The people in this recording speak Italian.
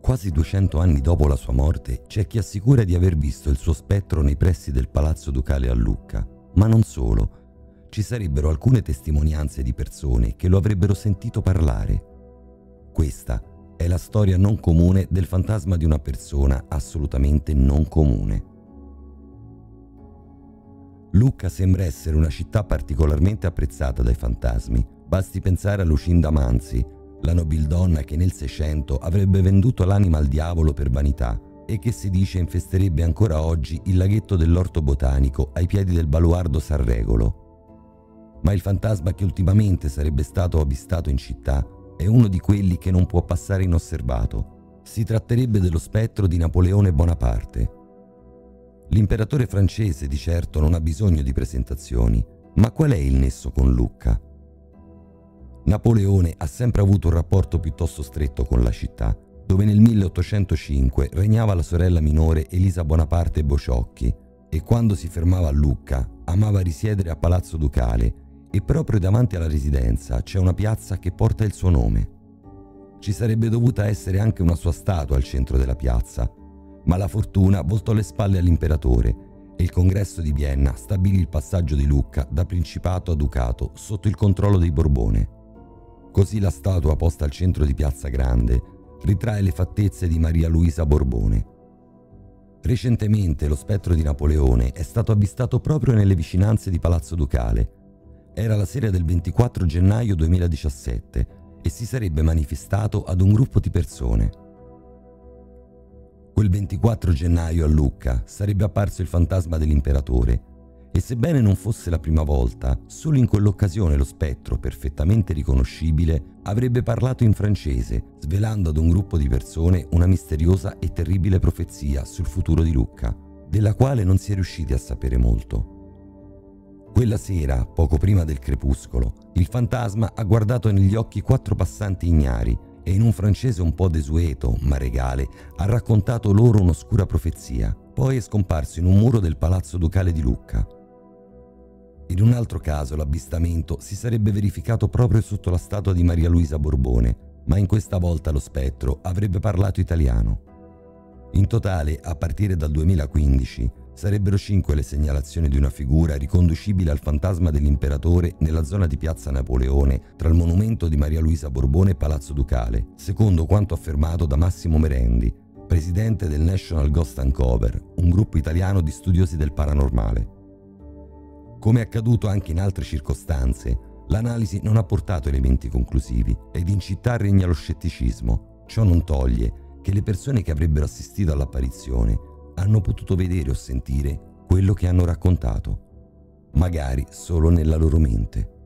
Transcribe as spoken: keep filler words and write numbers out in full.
Quasi duecento anni dopo la sua morte, c'è chi assicura di aver visto il suo spettro nei pressi del Palazzo Ducale a Lucca, ma non solo. Ci sarebbero alcune testimonianze di persone che lo avrebbero sentito parlare. Questa è la storia non comune del fantasma di una persona assolutamente non comune. Lucca sembra essere una città particolarmente apprezzata dai fantasmi. Basti pensare a Lucinda Manzi, la nobildonna che nel Seicento avrebbe venduto l'anima al diavolo per vanità e che si dice infesterebbe ancora oggi il laghetto dell'orto botanico ai piedi del baluardo San Regolo. Ma il fantasma che ultimamente sarebbe stato avvistato in città è uno di quelli che non può passare inosservato. Si tratterebbe dello spettro di Napoleone Bonaparte. L'imperatore francese di certo non ha bisogno di presentazioni, ma qual è il nesso con Lucca? Napoleone ha sempre avuto un rapporto piuttosto stretto con la città, dove nel milleottocentocinque regnava la sorella minore Elisa Bonaparte Bociocchi e quando si fermava a Lucca amava risiedere a Palazzo Ducale e proprio davanti alla residenza c'è una piazza che porta il suo nome. Ci sarebbe dovuta essere anche una sua statua al centro della piazza, ma la fortuna voltò le spalle all'imperatore e il congresso di Vienna stabilì il passaggio di Lucca da principato a ducato sotto il controllo dei Borbone. Così la statua posta al centro di Piazza Grande ritrae le fattezze di Maria Luisa Borbone. Recentemente lo spettro di Napoleone è stato avvistato proprio nelle vicinanze di Palazzo Ducale. Era la sera del ventiquattro gennaio duemiladiciassette e si sarebbe manifestato ad un gruppo di persone. Quel ventiquattro gennaio a Lucca sarebbe apparso il fantasma dell'imperatore e sebbene non fosse la prima volta, solo in quell'occasione lo spettro, perfettamente riconoscibile, avrebbe parlato in francese, svelando ad un gruppo di persone una misteriosa e terribile profezia sul futuro di Lucca, della quale non si è riusciti a sapere molto. Quella sera, poco prima del crepuscolo, il fantasma ha guardato negli occhi quattro passanti ignari e in un francese un po' desueto, ma regale, ha raccontato loro un'oscura profezia. Poi è scomparso in un muro del Palazzo Ducale di Lucca. In un altro caso l'avvistamento si sarebbe verificato proprio sotto la statua di Maria Luisa Borbone, ma in questa volta lo spettro avrebbe parlato italiano. In totale, a partire dal duemilaquindici, sarebbero cinque le segnalazioni di una figura riconducibile al fantasma dell'imperatore nella zona di Piazza Napoleone tra il monumento di Maria Luisa Borbone e Palazzo Ducale, secondo quanto affermato da Massimo Merendi, presidente del National Ghost Uncover, un gruppo italiano di studiosi del paranormale. Come è accaduto anche in altre circostanze, l'analisi non ha portato elementi conclusivi ed in città regna lo scetticismo. Ciò non toglie che le persone che avrebbero assistito all'apparizione hanno potuto vedere o sentire quello che hanno raccontato, magari solo nella loro mente.